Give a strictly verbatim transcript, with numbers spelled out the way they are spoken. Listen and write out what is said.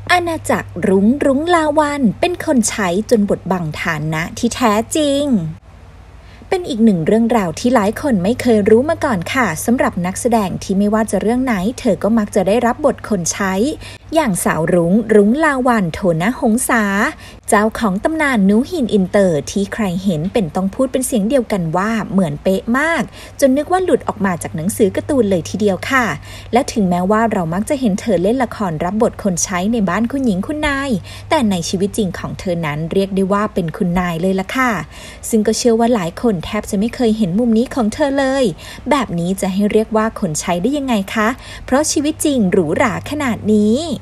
อาณาจักรรุ้งรุ้งลาวันเป็นคนใช้จนบดบังฐานะที่แท้จริงเป็นอีกหนึ่งเรื่องราวที่หลายคนไม่เคยรู้มาก่อนค่ะสำหรับนักแสดงที่ไม่ว่าจะเรื่องไหนเธอก็มักจะได้รับบทคนใช้อย่างสาวรุ้งรุ้งลาวันโทนะหงษาเจ้าของตำนานนูหินอินเตอร์ที่ใครเห็นเป็นต้องพูดเป็นเสียงเดียวกันว่าเหมือนเป๊ะมากจนนึกว่าหลุดออกมาจากหนังสือการ์ตูนเลยทีเดียวค่ะและถึงแม้ว่าเรามักจะเห็นเธอเล่นละครรับบทคนใช้ในบ้านคุณหญิงคุณนายแต่ในชีวิตจริงของเธอนั้นเรียกได้ว่าเป็นคุณนายเลยล่ะค่ะซึ่งก็เชื่อว่าหลายคนแทบจะไม่เคยเห็นมุมนี้ของเธอเลยแบบนี้จะให้เรียกว่าคนใช้ได้ยังไงคะเพราะชีวิตจริงหรูหราขนาดนี้